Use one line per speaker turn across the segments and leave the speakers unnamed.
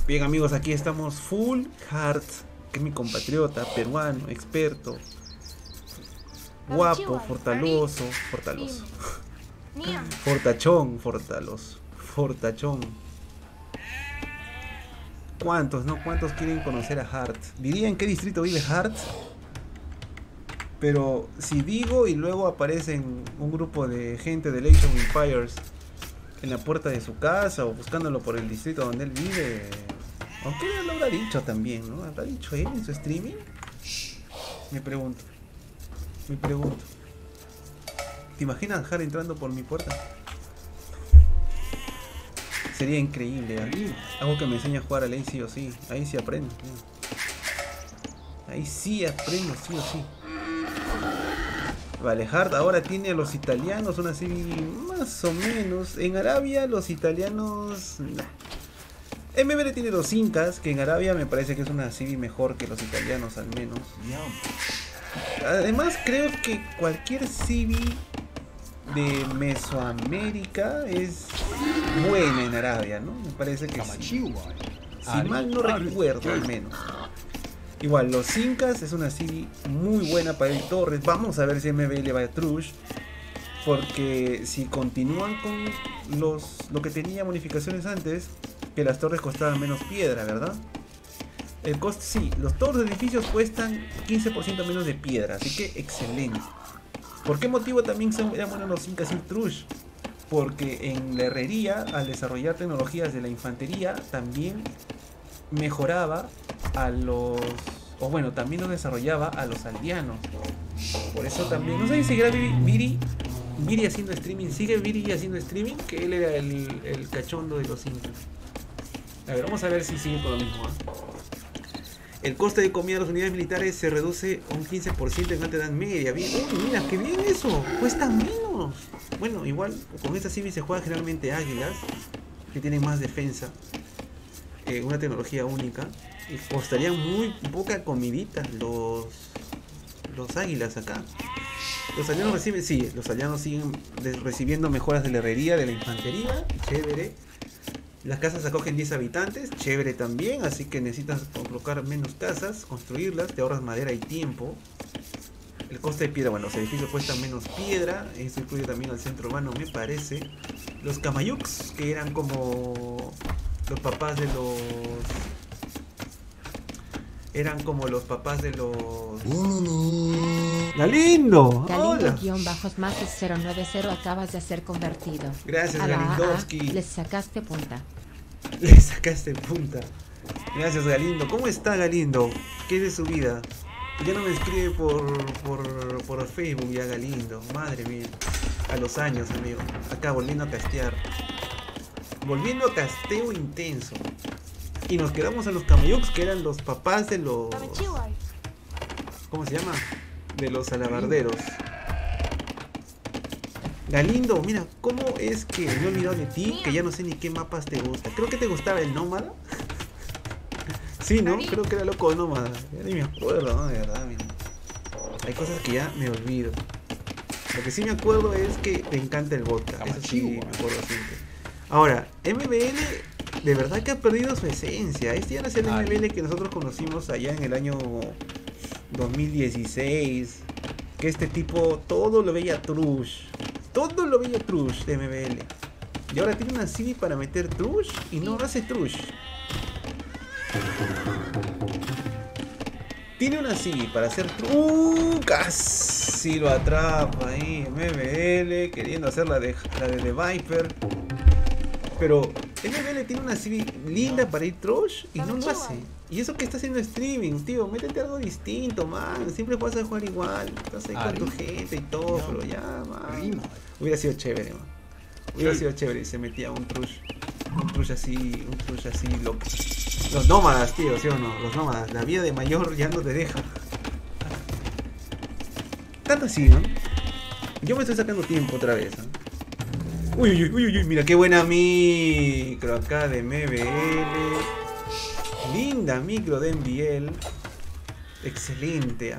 Bien amigos, aquí estamos Full Heart, que es mi compatriota, peruano, experto, guapo, fortaloso, fortachón. ¿Cuántos, no? ¿Cuántos quieren conocer a Hart? ¿Diría en qué distrito vive Hart? Pero si digo y luego aparecen un grupo de gente de Age of Empires en la puerta de su casa o buscándolo por el distrito donde él vive, aunque él lo habrá dicho también, ¿no? ¿Habrá dicho él en su streaming? Me pregunto. ¿Te imaginas Hart entrando por mi puerta? Sería increíble, ¿eh? Algo que me enseña a jugar a ley sí o sí. Ahí sí aprendo. Ahí sí aprendo, sí o sí. Vale, Hart ahora tiene a los italianos una serie más o menos. En Arabia los italianos... Nah. MBL tiene los incas, que en Arabia me parece que es una serie mejor que los italianos al menos. Además creo que cualquier CV de Mesoamérica es buena en Arabia, ¿no? Me parece que sí. Si mal no recuerdo al menos. Igual, los incas es una serie muy buena para el Torres. Vamos a ver si MBL va a Trush. Porque si continúan con lo que tenía modificaciones antes, que las torres costaban menos piedra, ¿verdad? El coste, sí, los todos los edificios cuestan 15% menos de piedra, así que excelente. ¿Por qué motivo también eran buenos los incas y Trush? Porque en la herrería, al desarrollar tecnologías de la infantería, también mejoraba a los... o bueno, también los desarrollaba a los aldeanos. Por eso también... No sé si seguirá Viri haciendo streaming. ¿Sigue Viri haciendo streaming? Que él era el cachondo de los incas. A ver, vamos a ver si sigue con lo mismo, ¿eh? El coste de comida de las unidades militares se reduce un 15% en alta edad media. Bien, mira, qué bien eso. Cuesta menos. Bueno, igual con esta civil se juega generalmente águilas, que tienen más defensa. Una tecnología única. Y costarían muy poca comidita los águilas acá. Los aldeanos reciben, sí, los aldeanos siguen recibiendo mejoras de la herrería, de la infantería. Chévere. Las casas acogen 10 habitantes, chévere también, así que necesitas colocar menos casas, construirlas, te ahorras madera y tiempo. El coste de piedra, bueno, los edificios cuestan menos piedra, eso incluye también al centro urbano, me parece. Los Kamayuks, que eran como los papás de los... Eran como los papás de los... ¡Galindo!
Galindo-más-090 acabas de ser convertido.
Gracias, Galindowski.
Les sacaste punta.
Le sacaste punta. Gracias, Galindo. ¿Cómo está Galindo? ¿Qué es de su vida? Ya no me escribe por Facebook ya Galindo. Madre mía. A los años, amigo. Acá volviendo a castear. Volviendo a casteo intenso. Y nos quedamos en los Kamayuks, que eran los papás de los... ¿Cómo se llama? De los alabarderos. Galindo, mira, ¿cómo es que me he olvidado de ti? Que ya no sé ni qué mapas te gusta. Creo que te gustaba el nómada. Sí, ¿no? Creo que era loco nómada. Ya ni me acuerdo, ¿no? De verdad, mira. Hay cosas que ya me olvido. Lo que sí me acuerdo es que te encanta el vodka. Eso sí me acuerdo siempre. Ahora, MBL de verdad que ha perdido su esencia. Este ya no es el MBL que nosotros conocimos allá en el año 2016. Que este tipo todo lo veía trush. Todo lo veía trush de MBL. Y ahora tiene una CD para meter trush y no hace trush. Tiene una CD para hacer trush. Casi lo atrapa ahí. MBL queriendo hacer la de The Viper. Pero MBL tiene una CD linda para ir trush y no lo hace. Y eso que está haciendo streaming, tío, métete algo distinto, man. Siempre vas a jugar igual. Estás ahí con tu gente y todo, pero ya, man. Hubiera sido chévere, man. Hubiera sido chévere y se metía un trush así loco. Los nómadas, tío, ¿sí o no? Los nómadas. La vida de mayor ya no te deja. Tanto así, ¿no? Yo me estoy sacando tiempo otra vez, ¿no? Uy, mira qué buena micro acá de MBL. Linda micro de MBL. Excelente, ¿eh?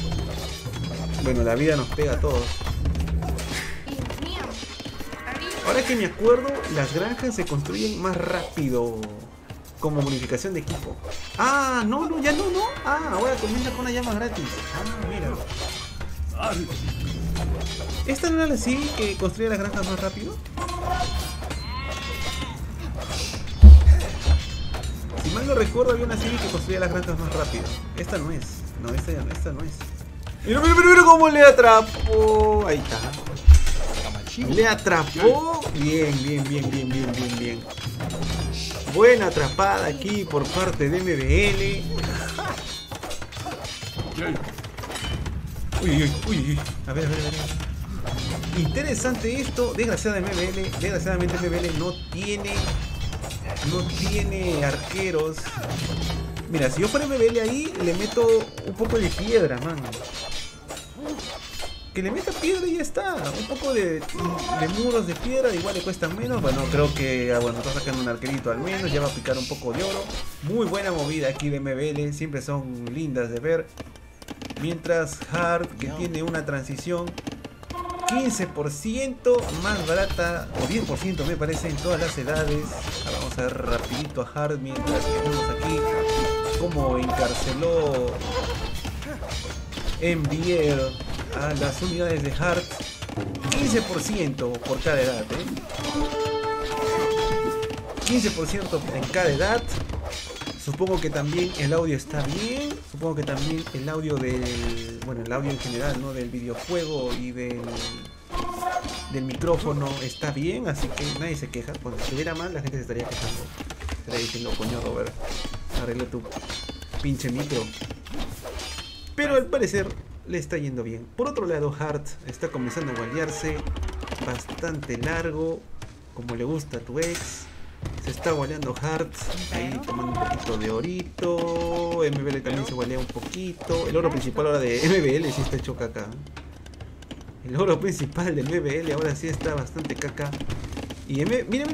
Bueno, la vida nos pega a todos. Ahora que me acuerdo, las granjas se construyen más rápido como bonificación de equipo. Ah, no, ya no. Ah, ahora comienza con una llama gratis. Ah, mira. ¿Esta no era la Civi que construía las granjas más rápido? Si mal no recuerdo, había una Civi que construía las granjas más rápido. Esta no es. No, esta no es. Mira cómo le atrapó. Ahí está. Le atrapó. Bien. Buena atrapada aquí por parte de MBL. Uy. A ver. Interesante esto. Desgraciadamente MBL no tiene arqueros. Mira, si yo fuera MBL ahí, le meto un poco de piedra, man. Que le meta piedra y ya está. Un poco de muros de piedra, igual le cuestan menos. Bueno, creo que está sacando un arquerito al menos. Ya va a picar un poco de oro. Muy buena movida aquí de MBL. Siempre son lindas de ver. Mientras Hard, que tiene una transición 15% más barata, o 10% me parece, en todas las edades. Ahora vamos a ver rapidito a Hard mientras que vemos aquí cómo encarceló Envier a las unidades de Hard. 15% por cada edad, 15% en cada edad. Supongo que también el audio está bien. Supongo que también el audio del... Bueno, el audio en general, ¿no? Del videojuego y del micrófono está bien. Así que nadie se queja. Cuando estuviera mal, la gente se estaría quejando. Estaría diciendo, coño, Robert, arregla tu pinche micro. Pero al parecer le está yendo bien. Por otro lado, Hart está comenzando a gualearse bastante largo, como le gusta a tu ex. Se está gualeando Hart, ahí tomando un poquito de orito. MBL también se gualea un poquito. El oro principal ahora de MBL sí está hecho caca. El oro principal de MBL ahora sí está bastante caca. Y mira.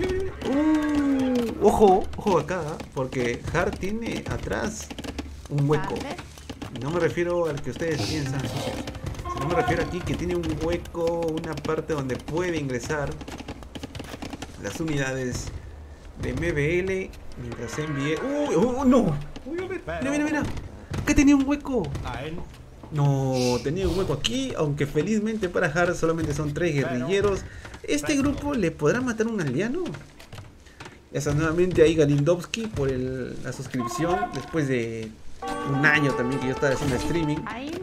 Ojo acá, porque Hart tiene atrás un hueco. No me refiero al que ustedes piensan, no me refiero aquí que tiene un hueco, una parte donde puede ingresar las unidades de MBL mientras envíe. ¡No! Mira. Acá tenía un hueco. No, tenía un hueco aquí, aunque felizmente para Hard solamente son 3 guerrilleros. ¿Este grupo le podrá matar un aldeano? Esa nuevamente ahí Galindowski por la suscripción después de un año también que yo estaba haciendo streaming.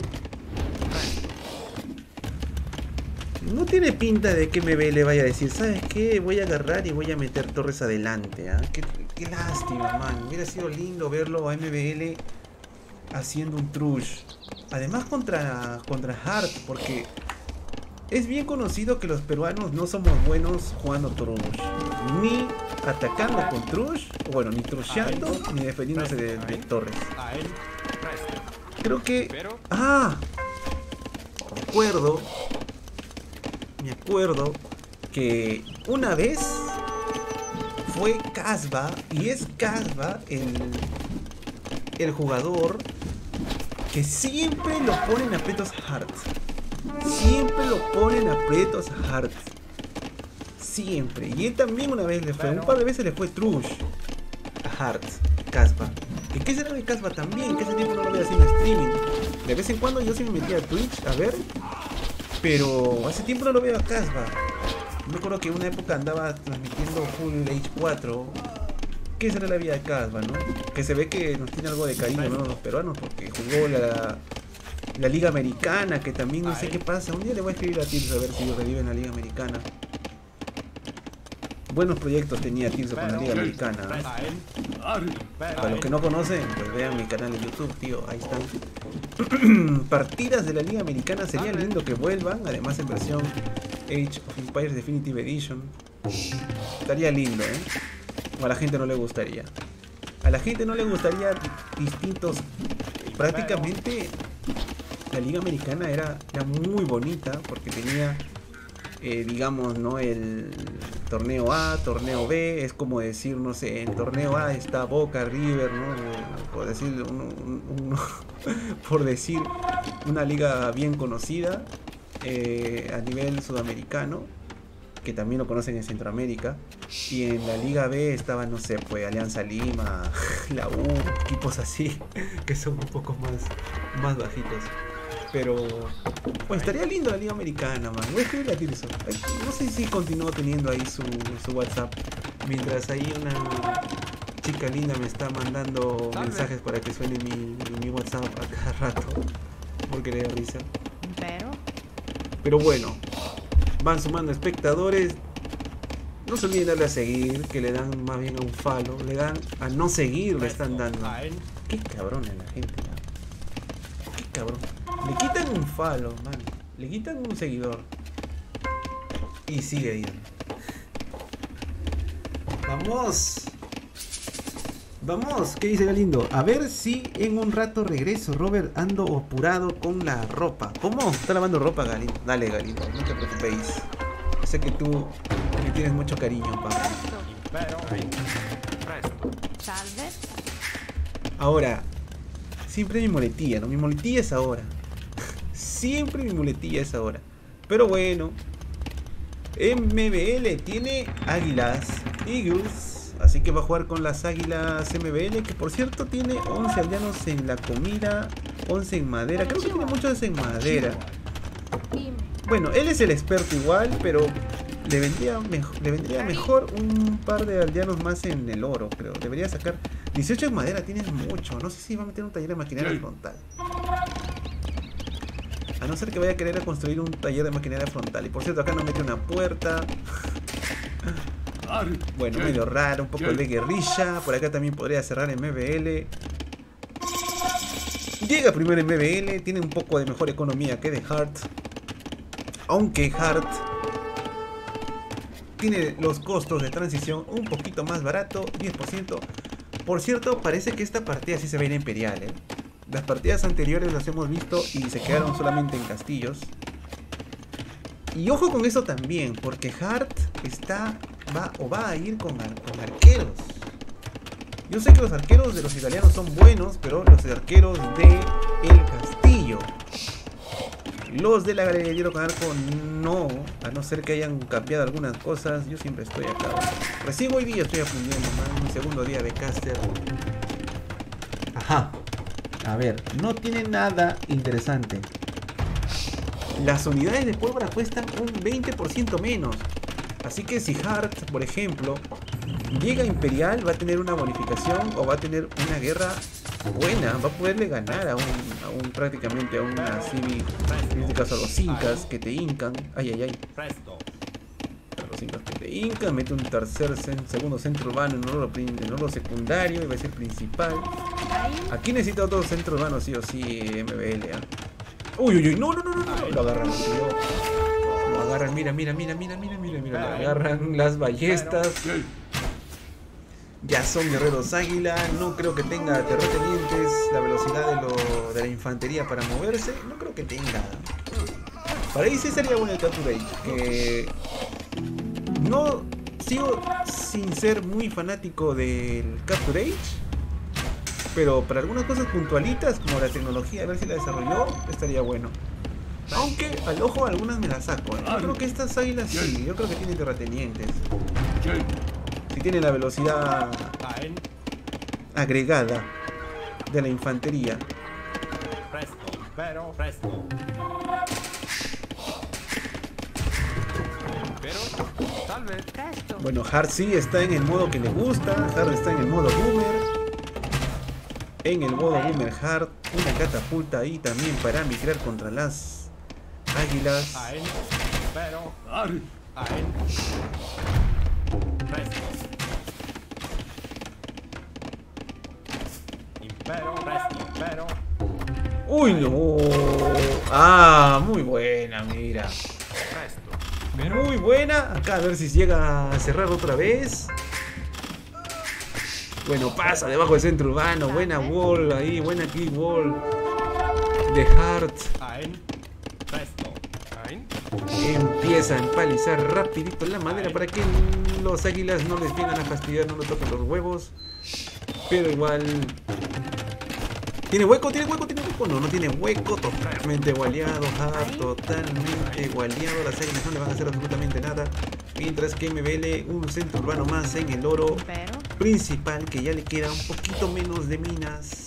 No tiene pinta de que MBL le vaya a decir, ¿sabes qué? Voy a agarrar y voy a meter torres adelante. Qué lástima, man. Hubiera sido lindo verlo a MBL haciendo un trush. Además contra Hard, porque es bien conocido que los peruanos no somos buenos jugando trush. Ni atacando con trush, bueno, ni trusheando, ni defendiéndose de torres. Creo que... Me acuerdo que una vez fue Casba, y es Casba el jugador que siempre lo ponen aprietos a Hard. Siempre lo ponen aprietos a Hard. Siempre. Y él también una vez le fue, un par de veces le fue trush a Hard, Casba. ¿Y qué será de Casba también? Que ese tiempo no lo veo haciendo streaming. De vez en cuando yo sí me metía a Twitch a ver. Pero hace tiempo no lo veo a Casba. Me acuerdo que en una época andaba transmitiendo Full H4. ¿Qué será la vida de Casba, no? Que se ve que nos tiene algo de cariño, ¿no? Los peruanos, porque jugó la Liga Americana, que también no sé qué pasa. Un día le voy a escribir a Tirso a ver si revive en la Liga Americana. Buenos proyectos tenía Tirso con la Liga Americana, ¿no? Para los que no conocen, pues vean mi canal de YouTube, tío. Ahí están. Partidas de la Liga Americana sería lindo que vuelvan. Además en versión Age of Empires Definitive Edition. Estaría lindo, O a la gente no le gustaría. A la gente no le gustaría distintos. Prácticamente la Liga Americana era muy bonita porque tenía, digamos, ¿no? El torneo A, torneo B. Es como decir, no sé, en torneo A está Boca, River, ¿no? Por decir por decir una liga bien conocida a nivel sudamericano, que también lo conocen en Centroamérica. Y en la Liga B estaba, no sé, pues Alianza Lima, la U, equipos así, que son un poco más bajitos. Pero, pues estaría lindo la Liga Americana, man. Voy a escribirle a Tirso. No sé si continúo teniendo ahí su WhatsApp. Mientras ahí una chica linda me está mandando mensajes para que suene mi WhatsApp a cada rato. Porque le da risa. Pero bueno, van sumando espectadores. No se olviden darle a seguir, que le dan más bien a un follow. Le dan a no seguir, le están dando. Qué cabrón es la gente, ¿no? Qué cabrón. Le quitan un follow, man. Le quitan un seguidor. Y sigue ahí. Vamos. Vamos, ¿qué dice Galindo? A ver si en un rato regreso, Robert. Ando apurado con la ropa. ¿Cómo? ¿Está lavando ropa, Galindo? Dale, Galindo, no te preocupéis. Sé que tú me tienes mucho cariño, papá. Ahora, siempre mi muletilla, ¿no? Mi muletilla es ahora. Siempre mi muletilla es ahora. Pero bueno, MBL tiene Águilas, Eagles. Así que va a jugar con las Águilas MBL, que por cierto tiene 11 aldeanos en la comida, 11 en madera. Creo que tiene muchos en madera. Bueno, él es el experto igual, pero le vendría mejor un par de aldeanos más en el oro, creo. Debería sacar 18 en madera, tienes mucho. No sé si va a meter un taller de maquinaria frontal. A no ser que vaya a querer construir un taller de maquinaria frontal. Y por cierto, acá no mete una puerta. Bueno, medio raro, un poco de guerrilla. Por acá también podría cerrar en MBL. Llega primero en MBL. Tiene un poco de mejor economía que de Hart. Aunque Hart tiene los costos de transición un poquito más barato, 10%. Por cierto, parece que esta partida sí se va a ir a Imperial, ¿eh? Las partidas anteriores las hemos visto y se quedaron solamente en castillos. Y ojo con eso también, porque Hart va a ir con arqueros. Yo sé que los arqueros de los italianos son buenos, pero los arqueros de el castillo, los de la galería de hierro con arco no, a no ser que hayan cambiado algunas cosas. Yo siempre estoy acá. Recién hoy día estoy aprendiendo, man, mi segundo día de caster. Ajá. A ver, no tiene nada interesante. Las unidades de pólvora cuestan un 20% menos. Así que si Hart, por ejemplo, llega a Imperial, va a tener una bonificación o va a tener una guerra buena. Va a poderle ganar a un prácticamente a una civil. En este caso a los incas que te incan. Ay, ay, ay. A los incas que te incan. Mete un segundo centro urbano en oro secundario. Y va a ser principal. Aquí necesita otro centro urbano, sí o sí, MBL. Uy, uy, uy, no. Lo agarran, tío. Lo agarran, mira. Lo agarran las ballestas. Ya son guerreros águila. No creo que tenga terratenientes. La velocidad de la infantería para moverse. No creo que tenga. Para ahí sí sería bueno el Capture Age. Que no sigo sin ser muy fanático del Capture Age. Pero para algunas cosas puntualitas, como la tecnología, a ver si la desarrolló, estaría bueno. Aunque al ojo algunas me las saco, ¿eh? Yo creo que estas águilas sí, yo creo que tienen terratenientes. Si tiene la velocidad agregada de la infantería. Bueno, Hart sí está en el modo que le gusta. Hart está en el modo boomer. En el modo boomer Hart, una catapulta ahí también para migrar contra las águilas. Uy, no. Ah, muy buena, mira. Muy buena. Acá a ver si llega a cerrar otra vez. Bueno, pasa debajo del centro urbano. Buena wall ahí, buena key wall de Hart. Empieza a empalizar rapidito la madera para que los águilas no les vengan a fastidiar, no les toquen los huevos. Pero igual ¿Tiene hueco? ¿Tiene hueco? ¿Tiene hueco? No, no tiene hueco. Totalmente gualeado, totalmente gualeado. Las águilas no le van a hacer absolutamente nada. Mientras que MBL, un centro urbano más en el oro principal, que ya le queda un poquito menos de minas.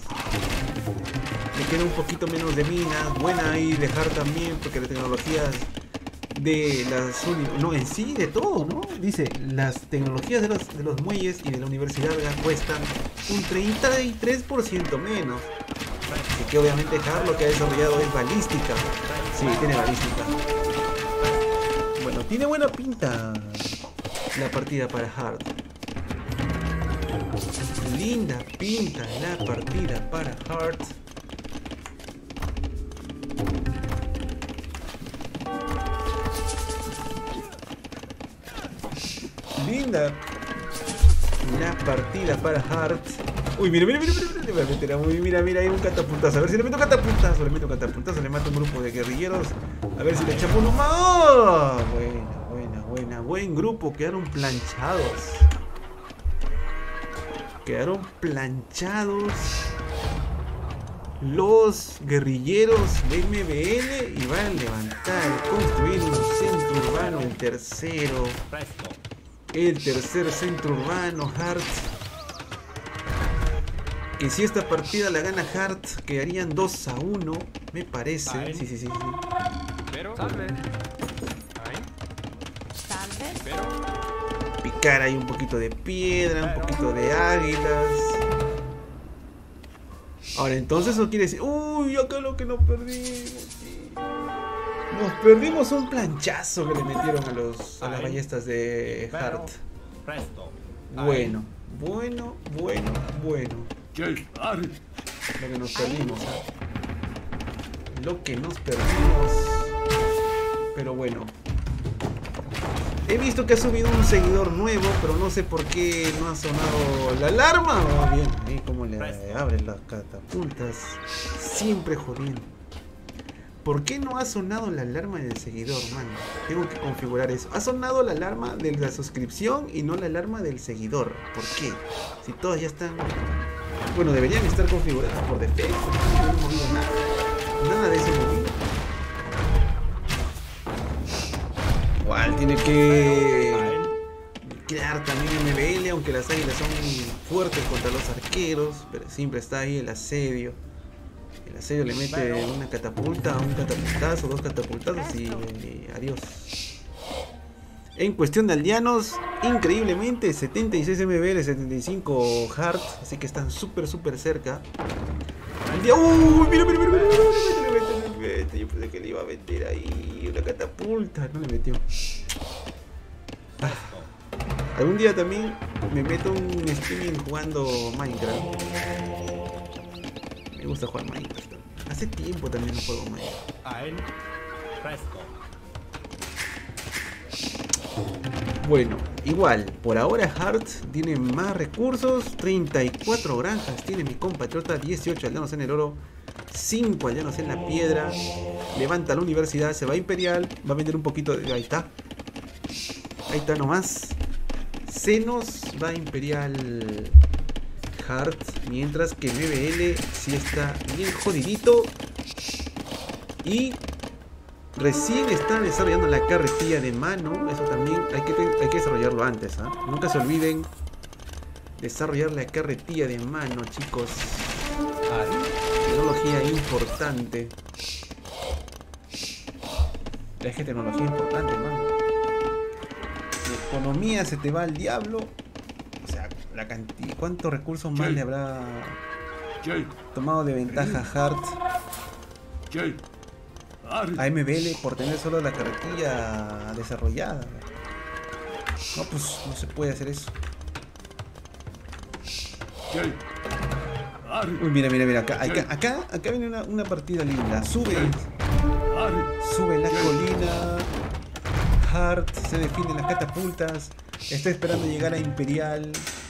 Le queda un poquito menos de minas. Buena ahí dejar también, porque las tecnologías de las... No, en sí, de todo, ¿no? Dice, las tecnologías de los muelles y de la universidad cuestan un 33% menos. Así que obviamente Hart lo que ha desarrollado es balística. Sí, tiene balística. Bueno, tiene buena pinta la partida para Hart. Linda pinta la partida para Hart. Linda la partida para Hart. Uy, mira, mira, hay un catapultazo. A ver si le meto catapultazo, le mato un grupo de guerrilleros. A ver si le echapo uno más. ¡Oh! Buena, buen grupo, quedaron planchados. Los guerrilleros de MBL y van a levantar, construir un centro urbano, el tercer centro urbano, Hart. Que si esta partida la gana Hart, quedarían 2-1, me parece. Sí.
Pero,
picar ahí un poquito de piedra, un poquito de águilas. Ahora, entonces eso quiere decir... Uy, acá lo que nos perdimos. Nos perdimos un planchazo que le metieron a las ballestas de Hart. Bueno. Lo que nos perdimos. Pero bueno. He visto que ha subido un seguidor nuevo, pero no sé por qué no ha sonado la alarma. Oh, bien, ahí como le abren las catapultas. Siempre jodiendo. ¿Por qué no ha sonado la alarma del seguidor, mano? Tengo que configurar eso. Ha sonado la alarma de la suscripción y no la alarma del seguidor. ¿Por qué? Si todas ya están... Bueno, deberían estar configuradas por defecto. No he movido nada. Nada de eso movido. Igual tiene que crear también MBL, aunque las águilas son fuertes contra los arqueros, pero siempre está ahí el asedio. El asedio le mete una catapulta, un catapultazo, 2 catapultazos y adiós. En cuestión de aldeanos, increíblemente 76 MBL, 75 Hart, así que están súper cerca. ¡Uy! Mira, yo pensé que le iba a meter ahí una catapulta, no le metió. Algún día también me meto un streaming jugando Minecraft. Me gusta jugar Minecraft. Hace tiempo también no juego Minecraft. Bueno, igual, por ahora Hart tiene más recursos, 34 granjas tiene mi compatriota, 18 aldeanos en el oro, 5 aldeanos en la piedra, levanta la universidad, se va a Imperial, va a vender un poquito de... Ahí está nomás, Senos va a Imperial Hart, mientras que MBL sí está bien jodidito y... Recién están desarrollando la carretilla de mano. Eso también hay que desarrollarlo antes, ¿eh? Nunca se olviden desarrollar la carretilla de mano, chicos. Tecnología importante. Es que tecnología importante, hermano. La economía se te va al diablo. O sea, la cantidad. ¿Cuántos recursos más le habrá tomado de ventaja Hart a MBL por tener solo la carretilla desarrollada? No, pues no se puede hacer eso. Uy, mira, acá viene una partida linda. Sube la colina. Hart se defiende las catapultas. Está esperando llegar a Imperial.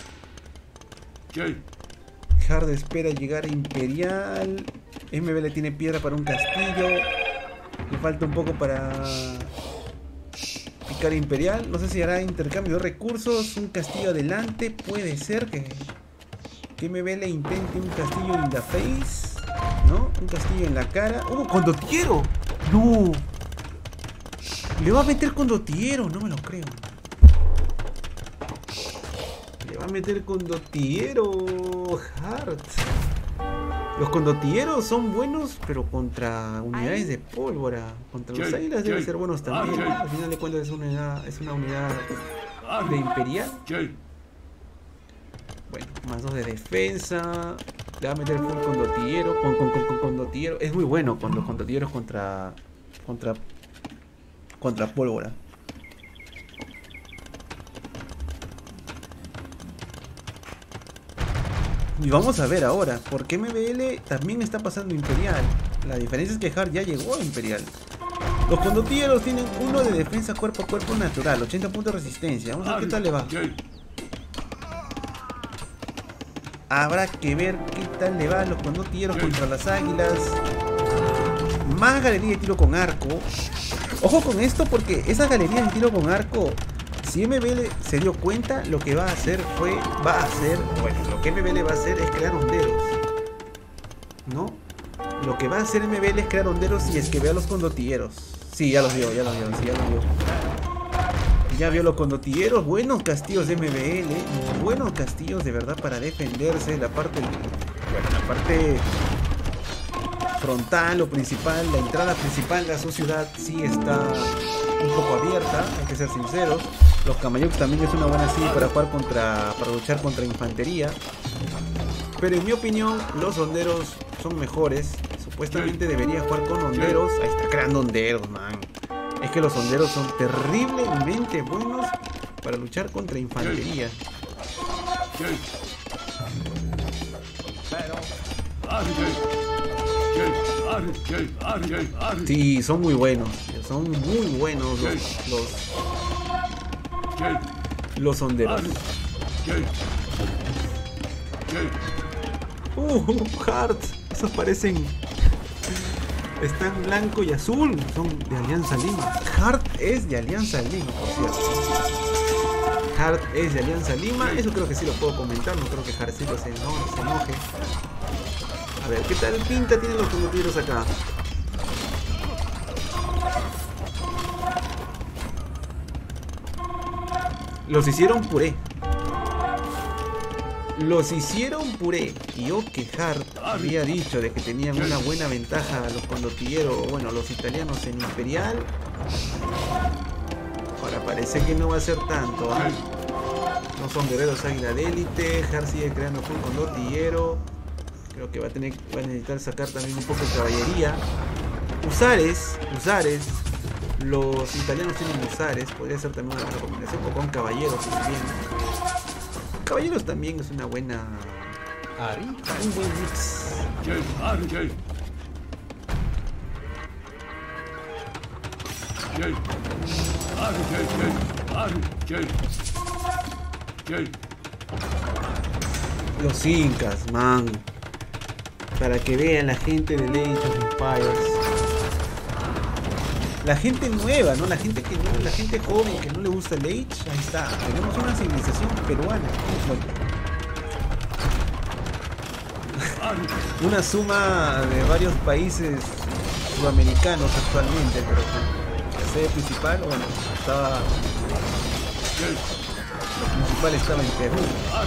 Hart espera llegar a Imperial. MBL tiene piedra para un castillo. Le falta un poco para picar Imperial. No sé si hará intercambio de recursos. Un castillo adelante. Puede ser que Que MBL intente un castillo in the face, ¿no? Un castillo en la cara. ¡Oh, condottiero! ¡No! Le va a meter condottiero, no me lo creo. Le va a meter condottiero, Hart. Los condottieros son buenos, pero contra unidades de pólvora. Contra los águilas deben ser buenos también. Al final de cuentas es una unidad de imperial. Bueno, más 2 de defensa. Le va a meter full condottillero. Con condottillero. Es muy bueno con los condottilleros contra pólvora. Y vamos a ver ahora, porque MBL también está pasando imperial. La diferencia es que Hart ya llegó a imperial. Los condottilleros tienen 1 de defensa cuerpo a cuerpo natural, 80 puntos de resistencia. Vamos a ver qué tal le va. Habrá que ver qué tal le va a los condottilleros contra las águilas. Más galería de tiro con arco. Ojo con esto porque esas galerías de tiro con arco, si MBL se dio cuenta, lo que va a hacer lo que MBL va a hacer es crear honderos, ¿no? Lo que va a hacer MBL es crear honderos y es que vea los condottilleros. Sí, ya los vio. Ya vio los condottilleros, buenos castillos de MBL, buenos castillos de verdad para defenderse. La parte frontal o principal, la entrada principal de su ciudad sí está un poco abierta, hay que ser sinceros. Los Kamayuks también es una buena civil para jugar para luchar contra infantería. Pero en mi opinión, los honderos son mejores. Supuestamente debería jugar con honderos. Ahí está creando honderos, man. Es que los honderos son terriblemente buenos para luchar contra infantería. Sí, son muy buenos. Son muy buenos los honderos. Hart. Esos parecen... Están blanco y azul. Son de Alianza Lima. Hart es de Alianza Lima, por cierto. Hart es de Alianza Lima. Eso creo que sí lo puedo comentar. No creo que Hartcito se enoje. A ver, ¿qué tal pinta tienen los condottijeros acá? Los hicieron puré. Y yo que Hart había dicho de que tenían una buena ventaja a los condottilleros, bueno, los italianos en imperial. Ahora parece que no va a ser tanto, ¿eh? No son guerreros águila de élite. Hart sigue creando full condottillero. Creo que va a necesitar sacar también un poco de caballería. Usares. Los italianos tienen usares. Podría ser también una buena combinación. O con caballeros también. Caballeros también es una buena... un buen mix. Los incas, man. Para que vean la gente de Age of Empires. La gente nueva, ¿no? La gente joven que no le gusta el Age. Ahí está. Tenemos una civilización peruana. Una suma de varios países sudamericanos actualmente, pero la sede principal, bueno, estaba... La principal estaba en Perú.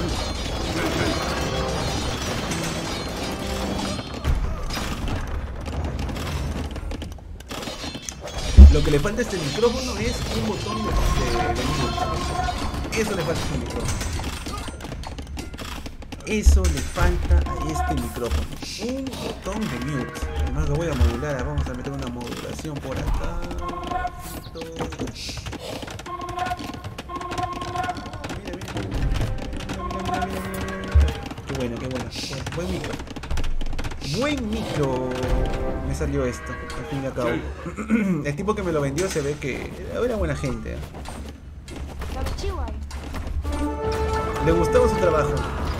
Lo que le falta a este micrófono es un botón de mute. Eso le falta a este micrófono. Eso le falta a este micrófono. Un botón de mute. Además lo voy a modular. Vamos a meter una modulación por acá. Qué bueno. Buen micro. Buen micro. Me salió esto, al fin y al cabo. El tipo que me lo vendió se ve que era buena gente. Le gustaba su trabajo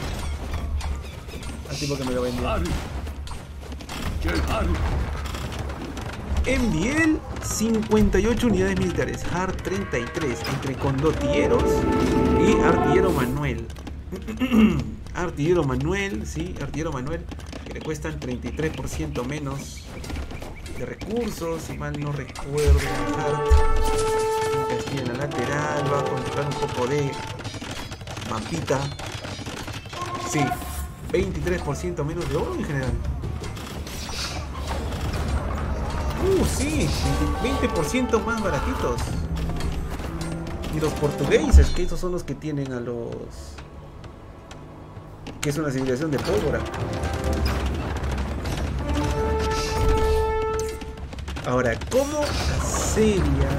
al tipo que me lo vendió. Enviel 58 unidades militares, Hart 33 entre condottilleros y artillero Manuel. Artillero Manuel, sí, artillero Manuel, que le cuestan 33% menos de recursos, si mal no recuerdo. Aquí en la lateral va a controlar un poco de mapita. Sí, 23% menos de oro en general. Sí, 20% más baratitos. Y los portugueses, que esos son los que tienen a los... que es una civilización de pólvora. Ahora, ¿cómo sería?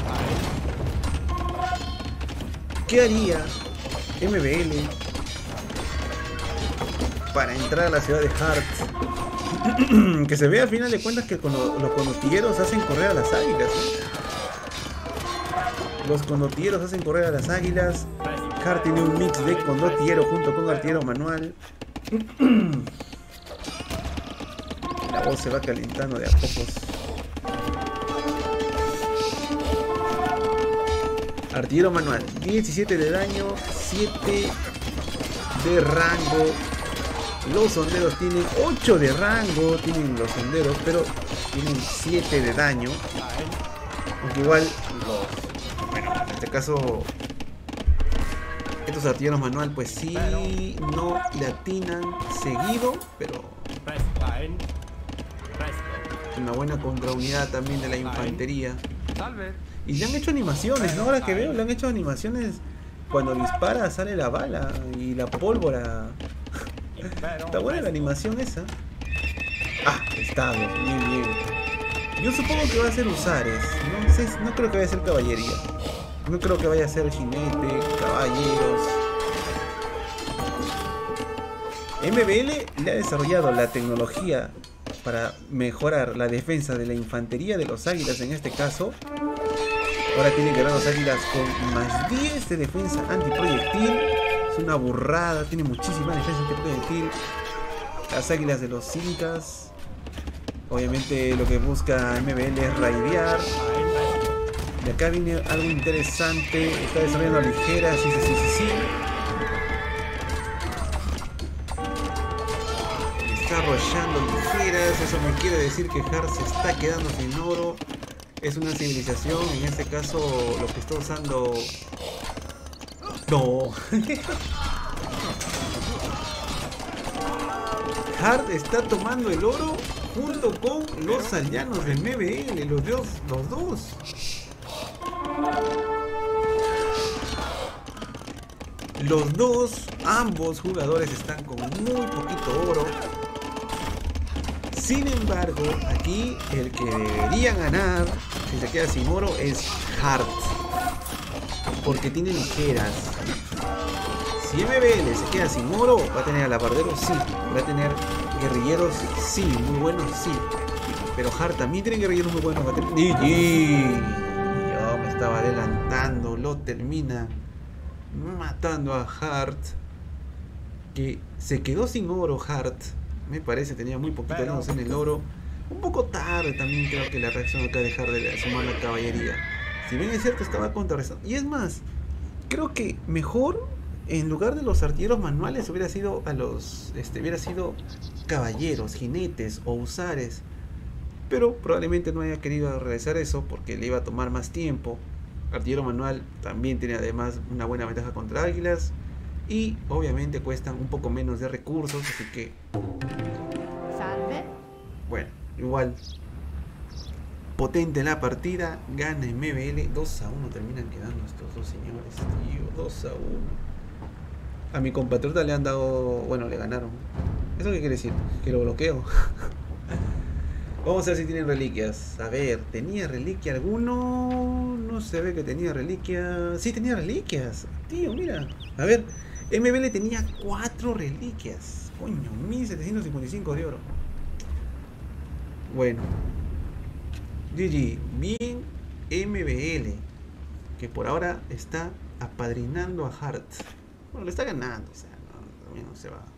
¿Qué haría MBL para entrar a la ciudad de Hearts? Que se ve al final de cuentas que los condotilleros hacen correr a las águilas. Los condotilleros hacen correr a las águilas. Heart tiene un mix de condotillero junto con artillero manual. La voz se va calentando de a pocos. Artillero manual, 17 de daño, 7 de rango. Los sonderos tienen 8 de rango, tienen los sonderos, pero tienen 7 de daño. Aunque igual bueno, en este caso estos artilleros manual pues sí no le atinan seguido, pero una buena contraunidad también de la infantería. Y le han hecho animaciones, ¿no? Ahora que veo, le han hecho animaciones cuando dispara, sale la bala y la pólvora. Está buena la animación esa. Está bien, bien. Yo supongo que va a ser usares. No creo que vaya a ser caballería. No creo que vaya a ser jinete, caballeros. MBL le ha desarrollado la tecnología para mejorar la defensa de la infantería de los águilas en este caso. Ahora tiene que ganar los águilas con más 10 de defensa antiproyectil. Es una burrada, tiene muchísima defensa antiproyectil. Las águilas de los incas. Obviamente lo que busca MBL es raidear. Y acá viene algo interesante. Está desarrollando ligeras, sí. Está arrollando ligeras. Eso me quiere decir que Heart se está quedando sin oro. Es una civilización, en este caso lo que está usando... No. Heart está tomando el oro junto con los aldeanos del MBL, los dos. Los dos, ambos jugadores están con muy poquito oro. Sin embargo, aquí el que debería ganar, si se queda sin oro, es Heart. Porque tiene ligeras. Si MBL se queda sin oro, va a tener alabarderos, sí. Va a tener guerrilleros, sí. Muy buenos, sí. Pero Heart también tiene guerrilleros muy buenos. Va a tener... Yo me estaba adelantando. Lo termina matando a Heart. Que se quedó sin oro Heart. Me parece, tenía muy poquito menos en el oro. Un poco tarde también creo que la reacción acá de dejar de sumar la caballería. Si bien es cierto, estaba contrarrestando. Y es más, creo que mejor, en lugar de los artilleros manuales, hubiera sido caballeros, jinetes o usares. Pero probablemente no haya querido realizar eso porque le iba a tomar más tiempo. Artillero manual también tiene además una buena ventaja contra águilas. Y obviamente cuestan un poco menos de recursos, así que...
Salve.
Bueno, igual potente la partida, gana MBL 2-1, terminan quedando estos dos señores, tío, 2-1. A mi compatriota le han dado, bueno, le ganaron. ¿Eso qué quiere decir? Que lo bloqueo. Vamos a ver si tienen reliquias. A ver, ¿tenía reliquia alguno? No se ve que tenía reliquia. Sí, tenía reliquias, tío, mira. A ver, MBL tenía 4 reliquias. Coño, 1755 de oro. Bueno, GG, bien MBL, que por ahora está apadrinando a Heart. Bueno, le está ganando, o sea, no, también no se va